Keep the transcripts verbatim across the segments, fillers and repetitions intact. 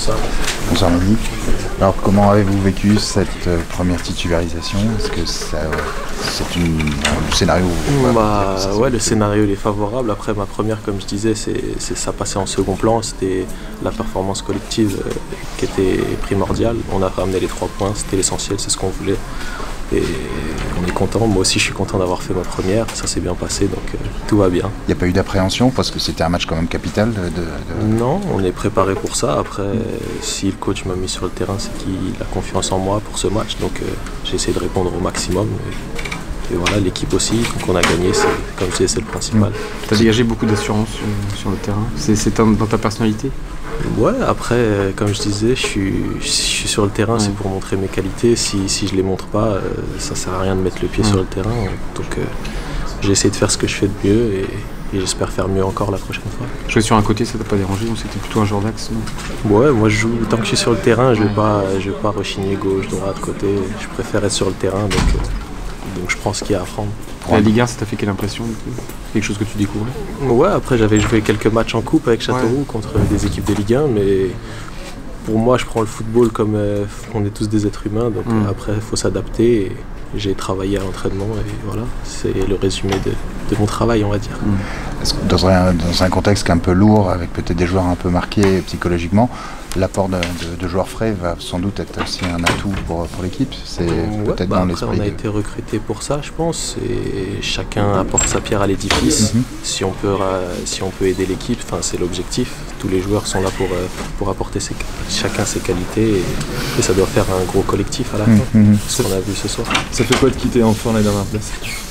Bonsoir. Bonsoir Monique. Alors comment avez-vous vécu cette euh, première titularisation? Est-ce que ça, euh, c'est une, un scénario où, bah, ça, ouais, le scénario il est favorable. Après ma première, comme je disais, c'est ça passait en second plan. C'était la performance collective euh, qui était primordiale. On a ramené les trois points, c'était l'essentiel, c'est ce qu'on voulait. Et on est content, moi aussi je suis content d'avoir fait ma première, ça s'est bien passé, donc euh, tout va bien. Il n'y a pas eu d'appréhension parce que c'était un match quand même capital de, de, de... Non, on est préparé pour ça. Après, mmh. si le coach m'a mis sur le terrain, c'est qu'il a confiance en moi pour ce match, donc euh, j'ai essayé de répondre au maximum. Et, et voilà, l'équipe aussi, donc on a gagné, comme je disais, c'est le principal. Mmh. Tu as dégagé beaucoup d'assurance sur, sur le terrain, c'est dans, dans ta personnalité? Ouais, après, comme je disais, je suis, je suis sur le terrain, ouais. C'est pour montrer mes qualités. Si, si je les montre pas, euh, ça sert à rien de mettre le pied ouais. sur le terrain. Donc euh, j'ai essayé de faire ce que je fais de mieux et, et j'espère faire mieux encore la prochaine fois. Jouer sur un côté, ça t'a pas dérangé? Ou c'était plutôt un joueur d'axe? Ouais, moi je joue, tant que je suis sur le terrain, je vais pas, je vais pas rechigner gauche, droite, côté. Je préfère être sur le terrain, donc, euh, donc je prends ce qu'il y a à apprendre. La Ligue un, ça t'a fait quelle impression? Quelque chose que tu découvrais? Ouais, après j'avais joué quelques matchs en coupe avec Châteauroux ouais. contre des équipes de Ligue un, mais pour moi je prends le football comme euh, on est tous des êtres humains, donc mmh. après il faut s'adapter. J'ai travaillé à l'entraînement et voilà, c'est le résumé de, de mon travail, on va dire. Mmh. Est-ce que dans un, dans un contexte un peu lourd, avec peut-être des joueurs un peu marqués psychologiquement, l'apport de, de, de joueurs frais va sans doute être aussi un atout pour, pour l'équipe? C'est ouais, peut-être bah dans l'esprit. On a de... été recruté pour ça, je pense, et chacun apporte sa pierre à l'édifice. Mmh. Si on peut, si on peut aider l'équipe, c'est l'objectif. Tous les joueurs sont là pour, pour apporter ses, chacun ses qualités et, et ça doit faire un gros collectif à la fin, mmh. ce qu'on a vu ce soir. Ça fait quoi de quitter enfin la dernière place?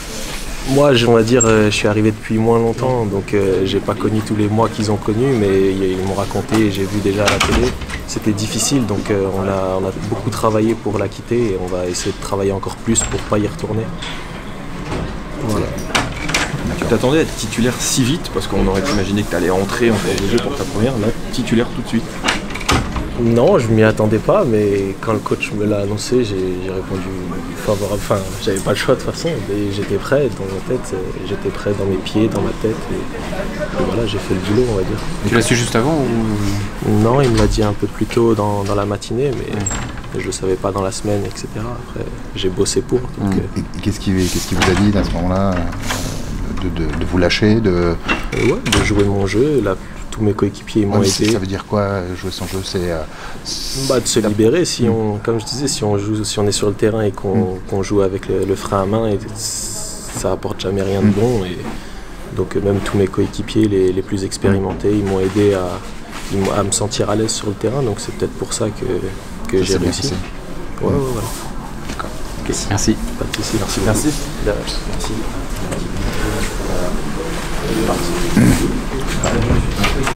Moi, on va dire, je suis arrivé depuis moins longtemps, donc euh, j'ai pas connu tous les mois qu'ils ont connus, mais ils m'ont raconté, j'ai vu déjà à la télé. C'était difficile, donc euh, on, a, on a beaucoup travaillé pour la quitter et on va essayer de travailler encore plus pour pas y retourner. Voilà. Tu t'attendais à être titulaire si vite, parce qu'on aurait imaginé que tu allais entrer en cours de jeu pour ta première, là, titulaire tout de suite? Non, je m'y attendais pas, mais quand le coach me l'a annoncé, j'ai répondu favorable. Enfin, j'avais pas le choix de toute façon, mais j'étais prêt dans ma tête, j'étais prêt dans mes pieds, dans ma tête, et, et voilà, j'ai fait le boulot, on va dire. Tu l'as su juste avant ou... Non, il me l'a dit un peu plus tôt dans, dans la matinée, mais ouais. je le savais pas dans la semaine, et cetera. Après, j'ai bossé pour. Donc, mmh. euh... Qu'est-ce qu'il qu'est-ce qu'il vous a dit à ce moment-là, de, de, de vous lâcher, de... Ouais, de jouer mon jeu. La... Tous mes coéquipiers m'ont ouais, aidé. Ça veut dire quoi, jouer son jeu? C'est euh, bah, de se libérer. Si on, comme je disais, si on, joue, si on est sur le terrain et qu'on mm. qu'on joue avec le, le frein à main, et ça apporte jamais rien de bon. Et donc même tous mes coéquipiers les, les plus expérimentés, ils m'ont aidé à, à me sentir à l'aise sur le terrain. Donc c'est peut-être pour ça que, que j'ai réussi. Ouais, ouais, voilà. D'accord. Okay. Merci. Pas de soucis. Merci. Merci. Merci.